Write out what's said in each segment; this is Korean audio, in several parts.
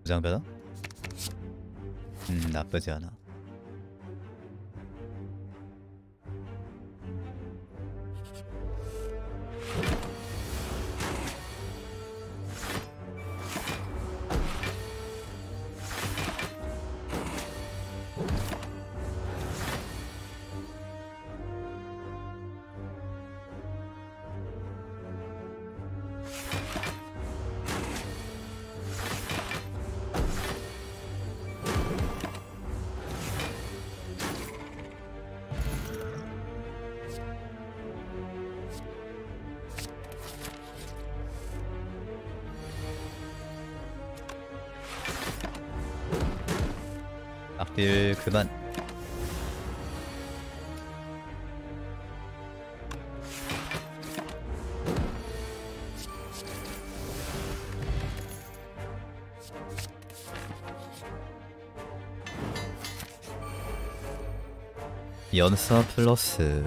부장 변화? 나쁘지 않아. 악딜 그만. 연사 플러스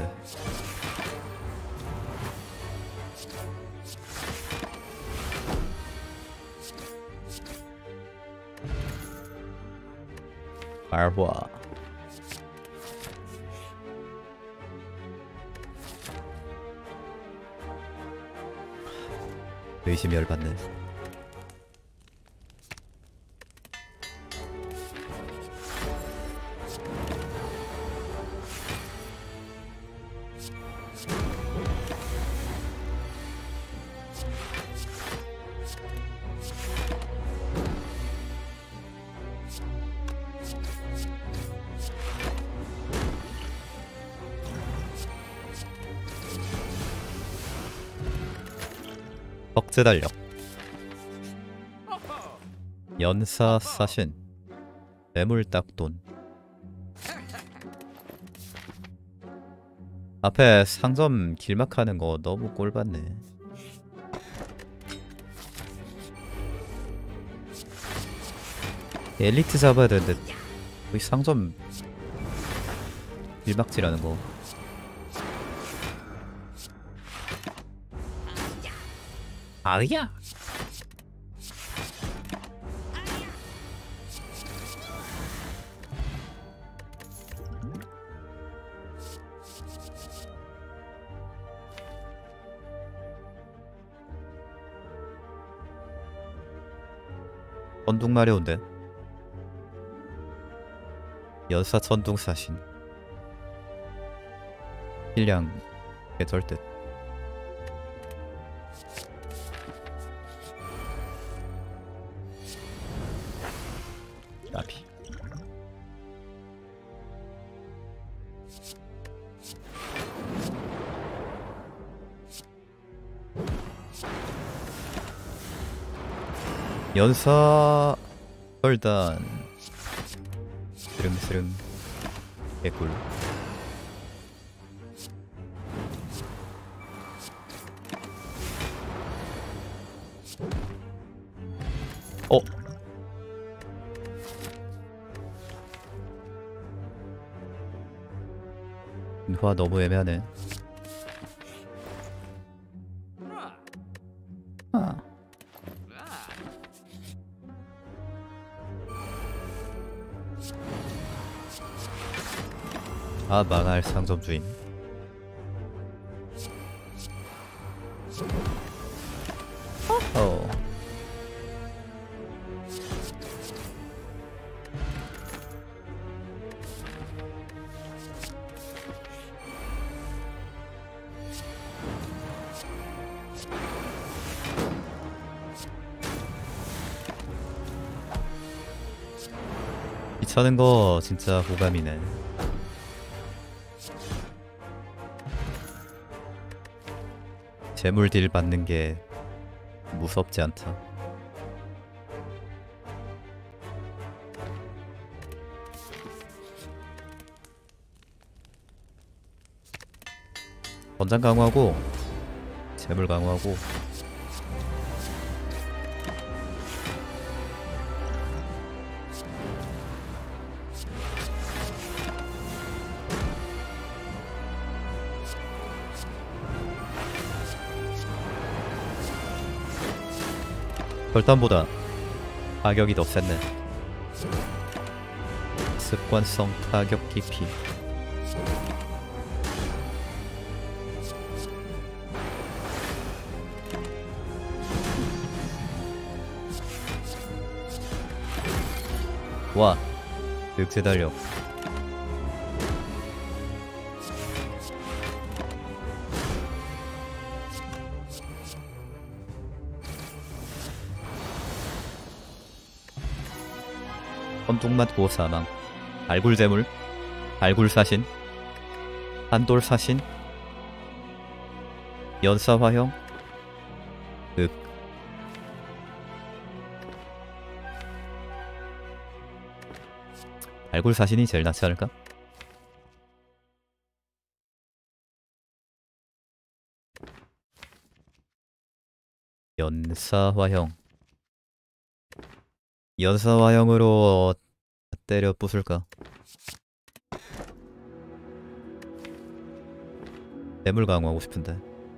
알화. 의심이 열받네. 억제 달력 연사 사신 매물딱돈. 앞에 상점 길막하는 거 너무 꼴받네. 엘리트 잡아야 되는데 이 상점 길막질하는 거. 아야. 천둥 마려운데. 연사 천둥 사신 힐량 개절듯. 나비. 연사 혈단 스릉스릉 개꿀. 어? 인화 너무 애매하네. 아 망할 상점 주인. 어. 귀찮은 거 진짜 호감이네. 재물 딜 받는 게 무섭지 않다. 권장 강화하고 재물 강화하고. 결단보다 파격이 더 셌네. 습관성 파격 깊이. 와, 늑대 달력. 헌둑 맞고 사망. 발굴재물, 발굴사신, 한돌사신, 연사화형, ực. 발굴사신이 제일 낫지 않을까? 연사화형. 연사화형으로 때려 부술까? 뇌물 강화하고 싶은데.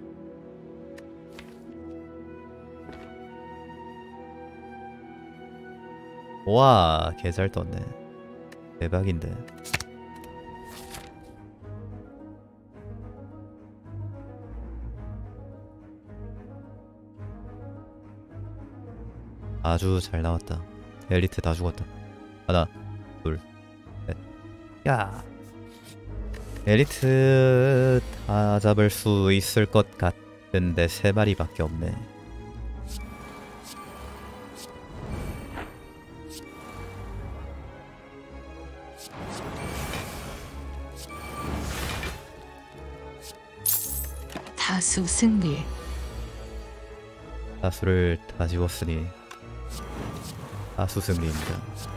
와, 개잘 떴네. 대박인데. 아주 잘 나왔다. 엘리트 다 죽었다. 하나, 둘, 셋. 야! 엘리트 다 잡을 수 있을 것 같은데 3마리밖에 없네. 다수 승리. 다수를 다 지웠으니 다수 승리입니다.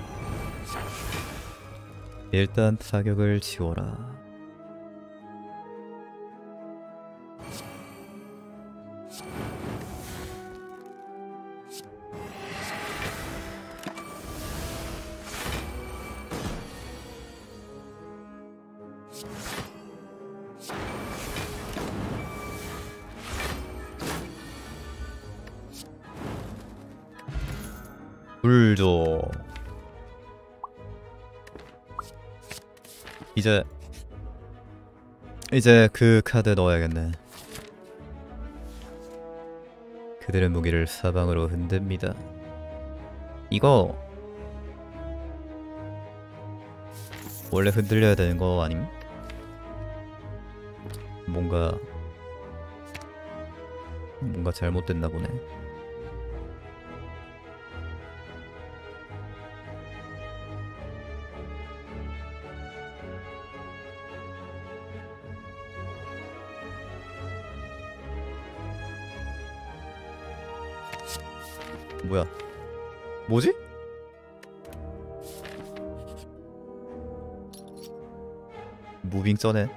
일단 타격을 지워라. 불조. 이제 그 카드 넣어야겠네. 그들의 무기를 사방으로 흔듭니다. 이거 원래 흔들려야 되는 거 아님? 뭔가 잘못됐나 보네. 뭐야? 뭐지? 무빙 써네.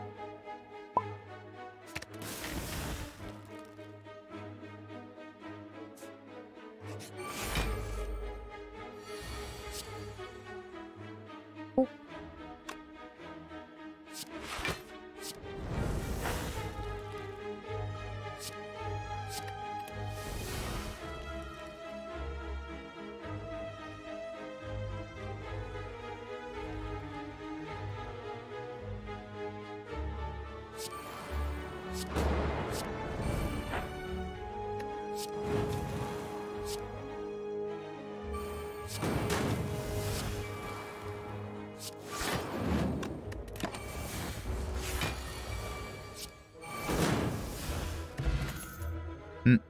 음.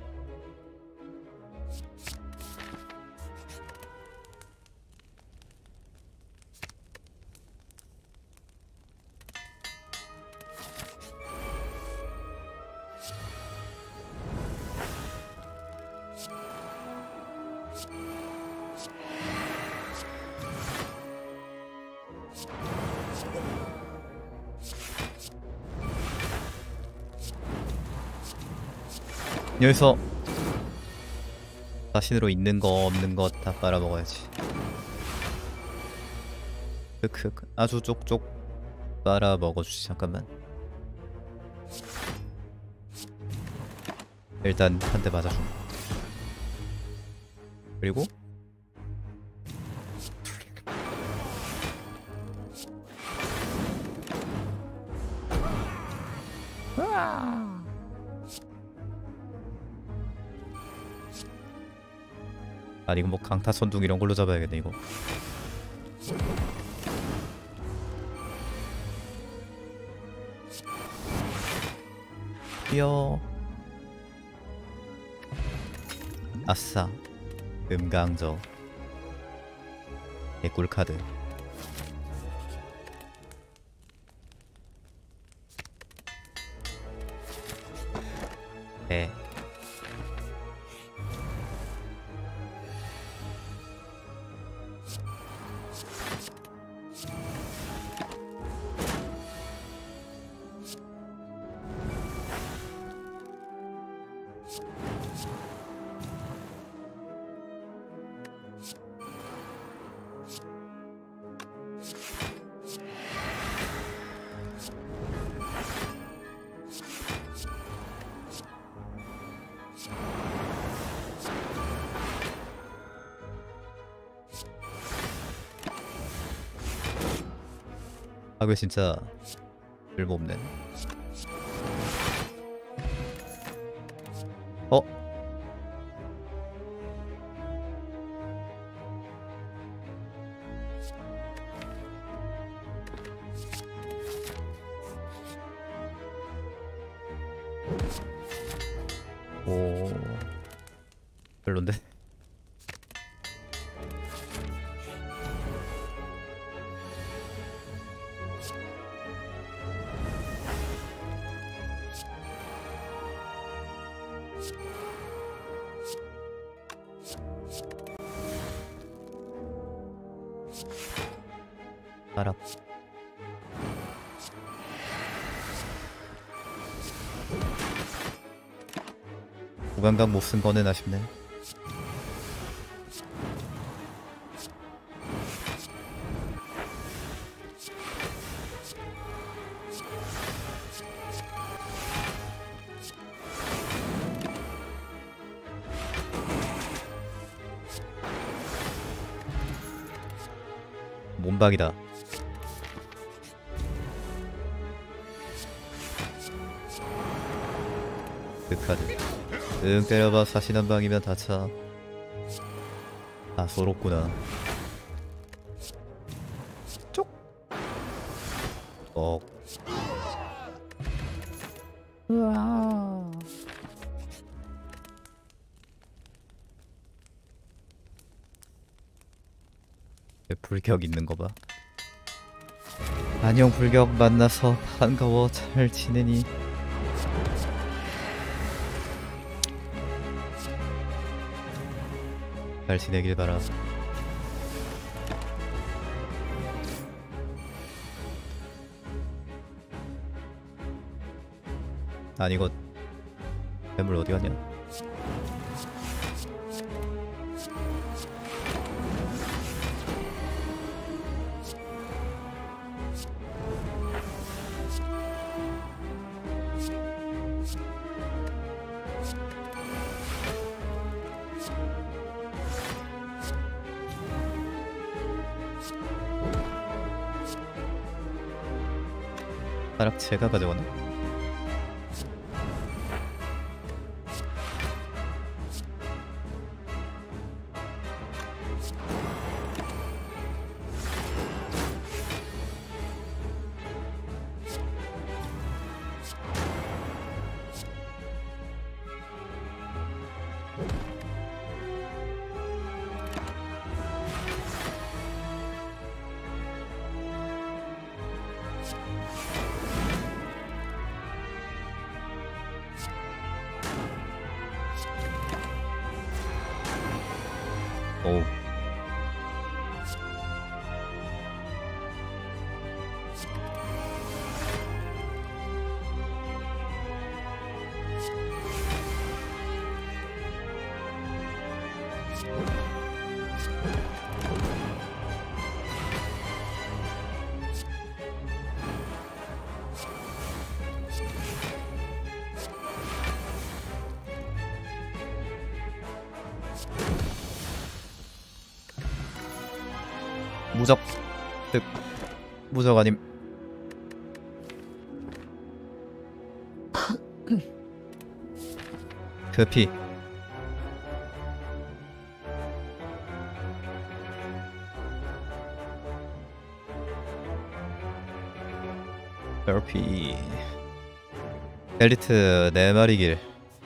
여기서 자신으로 있는 거 없는 거 다 빨아먹어야지. 크크, 아주 쪽쪽 빨아먹어주지. 잠깐만. 일단 한 대 맞아줘. 그리고 아니 이거 뭐 강타선둥 이런 걸로 잡아야겠네 이거. 뛰어. 아싸. 금강저. 개꿀카드. 네. 아, 왜 진짜 쓸모없네. 어? 오, 별론데? 알아. 무감각 못 쓴 거는 아쉽네. 몸박이다. 그 카드. 응, 때려봐. 사신 한 방이면 다차. 아, 서럽구나. 쪽. 으아. 불격 있는 거 봐. 안녕 불격, 만나서 반가워. 잘 지내니? 잘 지내길 바라. 아니 이거 괴물 어디 갔냐? 사락 제가 가져가네. 오. 무적 득. 무적 아님. 피 피 엘리트 4마리 길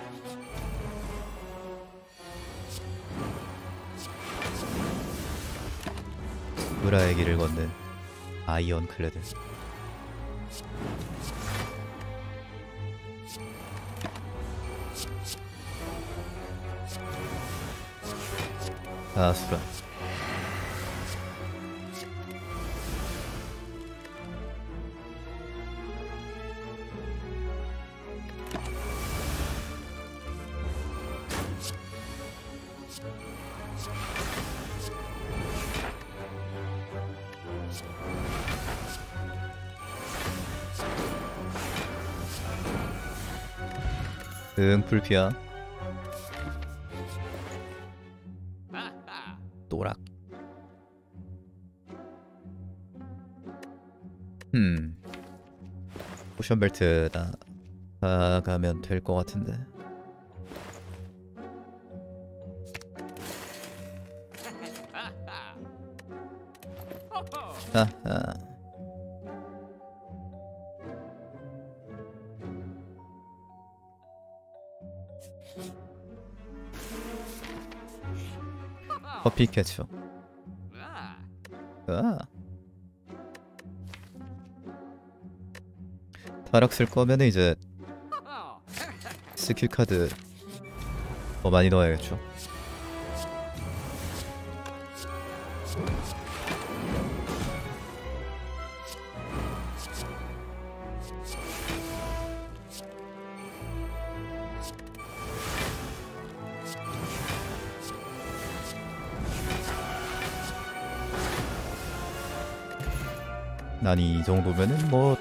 브라의 길을 걷는 아이언 클레드. 아수라. 응, 불피야. 또락. 포션 벨트 나가면 될 것 같은데. 아아. 커피 캐쳐. 아. 타락 쓸 거면은 이제 스킬 카드 더 많이 넣어야겠죠. 난 이 정도면은 뭐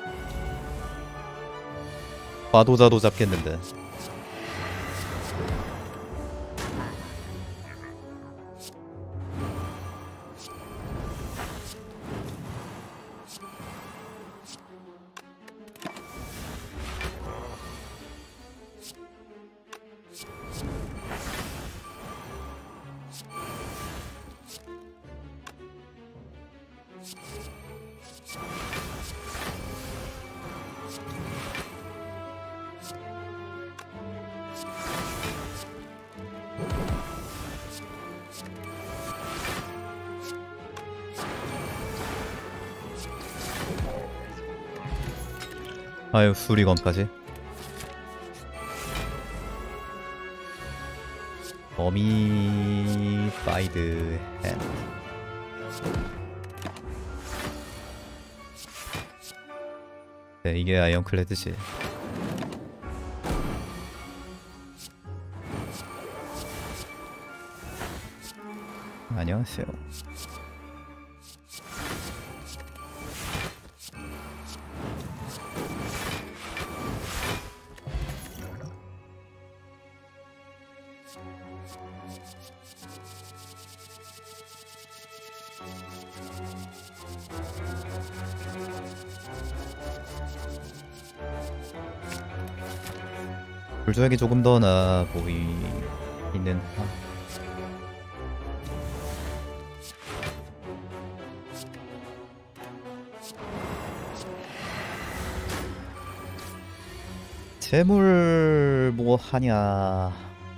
과도자도 잡겠는데. 아유, 수리검까지. 어미파이드 핸드. 네, 이게 아이언클레드지. 안녕하세요. 불조약이 조금 더 나아 보이는. 재물 뭐 하냐.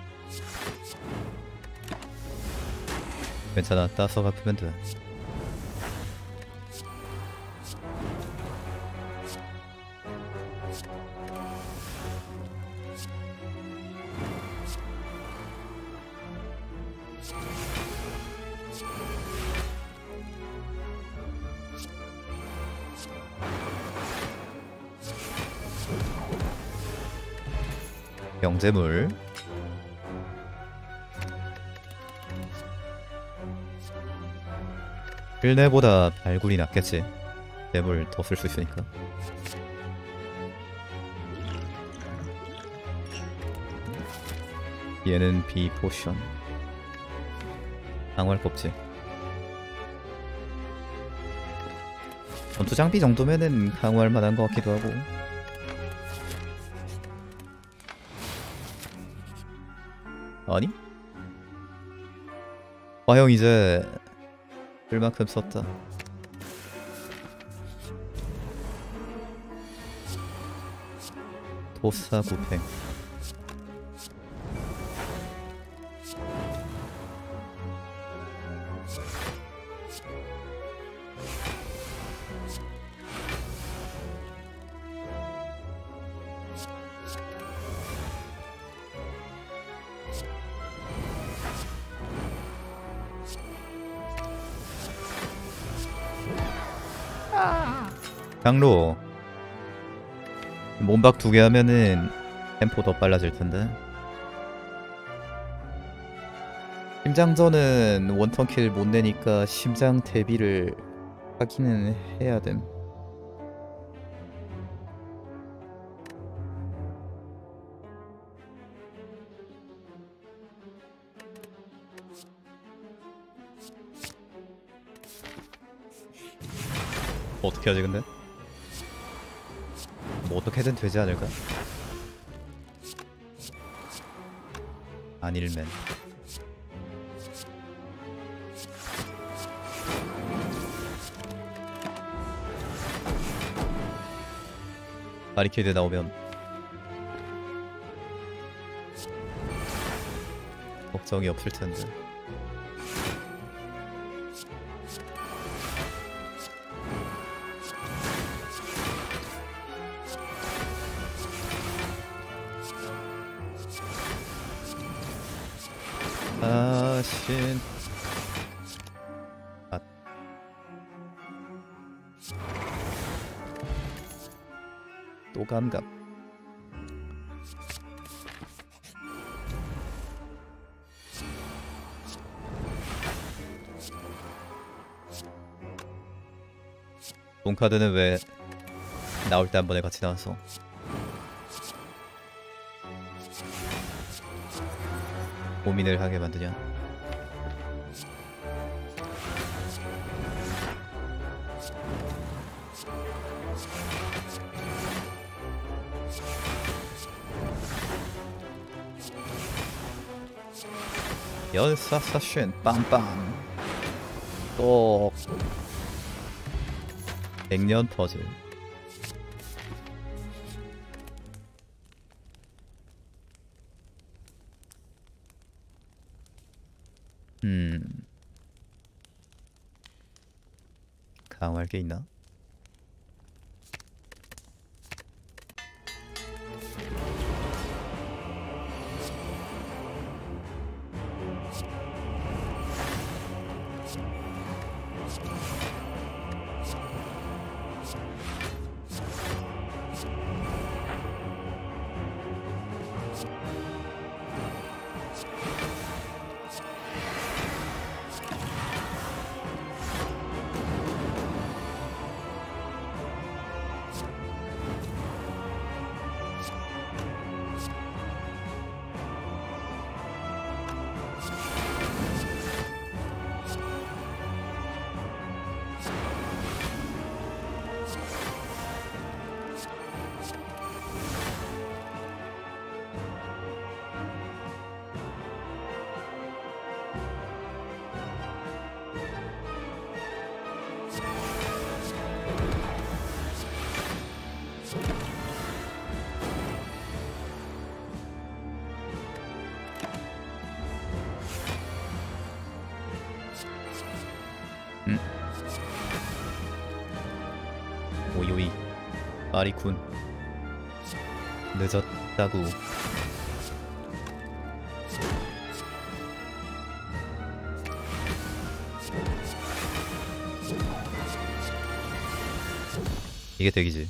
괜찮아, 따서 갚으면 돼. 영재물. 필내보다 발굴이 낫겠지. 재물 더 쓸 수 있으니까. 얘는 비포션. 강화를 뽑지. 전투 장비 정도면은 강화할 만한 것 같기도 하고. 아니? 화형 이제 쓸 만큼 썼다. 도사구팽. 장로 몸박 2개 하면은 템포 더 빨라질 텐데. 심장전은 원턴킬 못 내니까 심장 대비를 하기는 해야 됨. 어떻게 하지 근데? 뭐 어떻게든 되지 않을까? 안일맨. 바리케이드 나오면 걱정이 없을 텐데. 사신 또 감각. 돈카드는 왜 나올 때 한 번에 같이 나와서 고민을 하게 만드냐? 연사사쉔 빰빰 또 100년 퍼즐. 강화할 게 있나? 오요이 아리쿤 늦었다구. 이게 덱이지.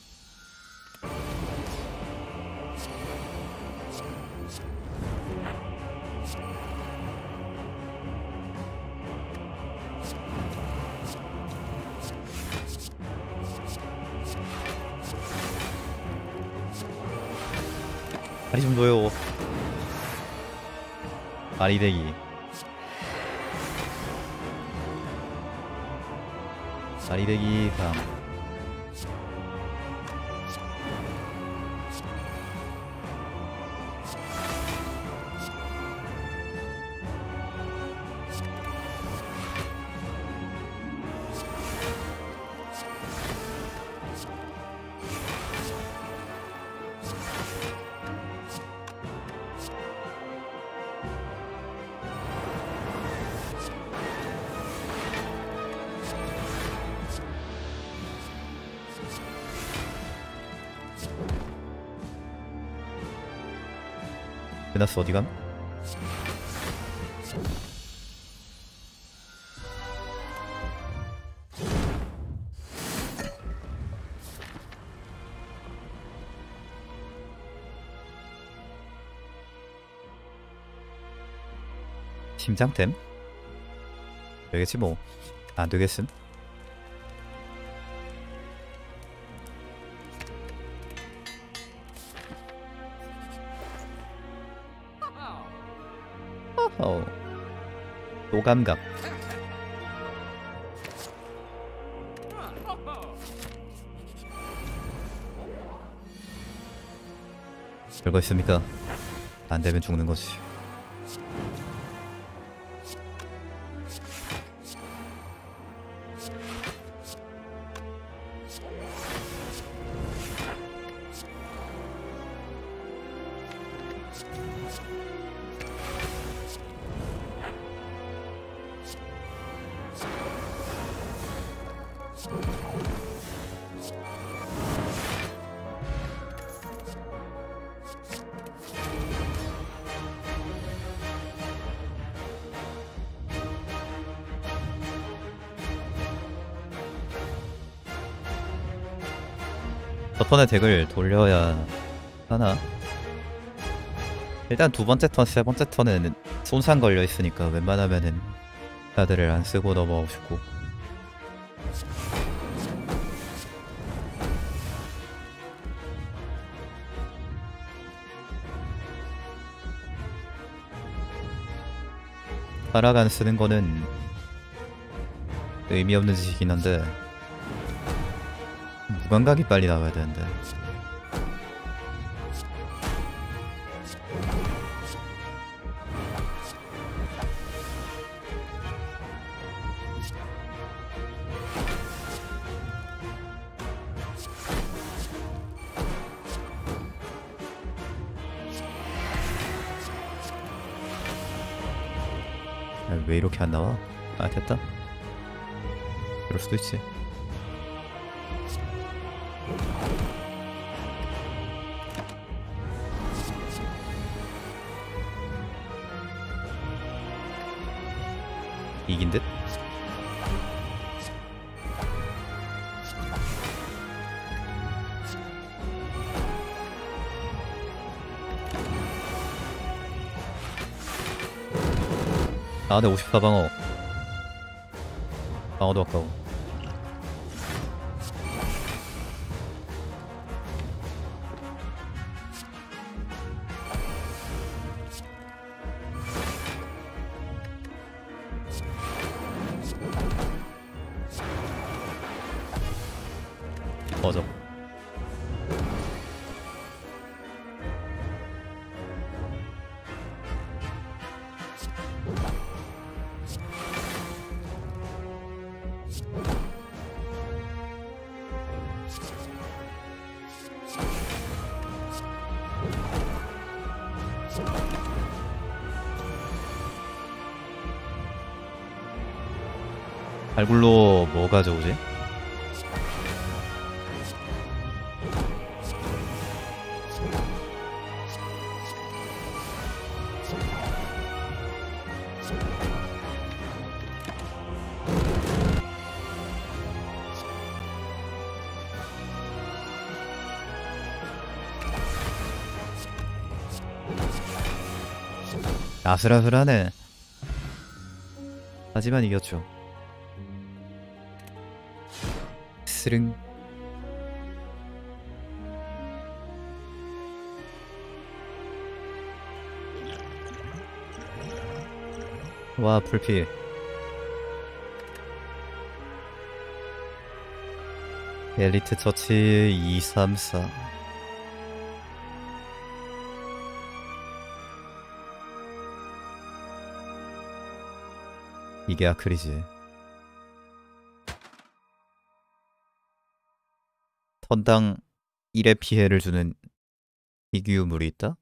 다리 좀 줘요. 다리대기. 다리대기 감. 베나스 어디감? 심장템? 되겠지 뭐. 안 되겠음. 어허. 또 감각. 별거 있습니까? 안 되면 죽는 거지. 첫 턴에 덱을 돌려야 하나? 일단 두 번째 턴, 세 번째 턴에는 손상 걸려 있으니까 웬만하면은 카드를 안 쓰고 넘어가고 싶고. 하락안 쓰는 거는 의미 없는 짓이긴 한데 무감각이 빨리 나와야 되는데. 왜 이렇게 안 나와? 아 됐다. 그럴 수도 있지. 이긴 듯? 아, 네, 54방어. 방어도 아까워. 꺼져. 발굴로 뭐 가져오지? 아슬아슬하네. 하지만 이겼죠. 스릉. 와, 불피. 엘리트 처치 234. 이게 아크리지. 턴당 1의 피해를 주는 희귀유물이 있다?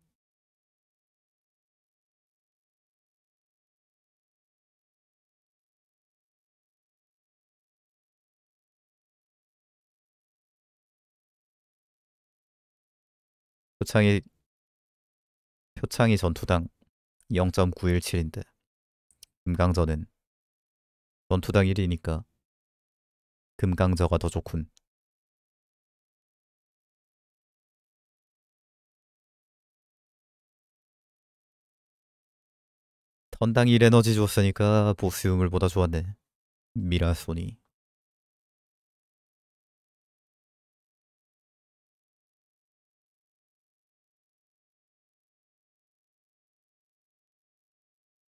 표창이 표창이 전투당 0.917인데 금강저는 전투당 1이니까 금강저가 더 좋군. 턴당 1 에너지 줬으니까 보스 유물보다 좋았네. 미라소니.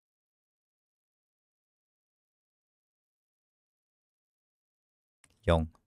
영.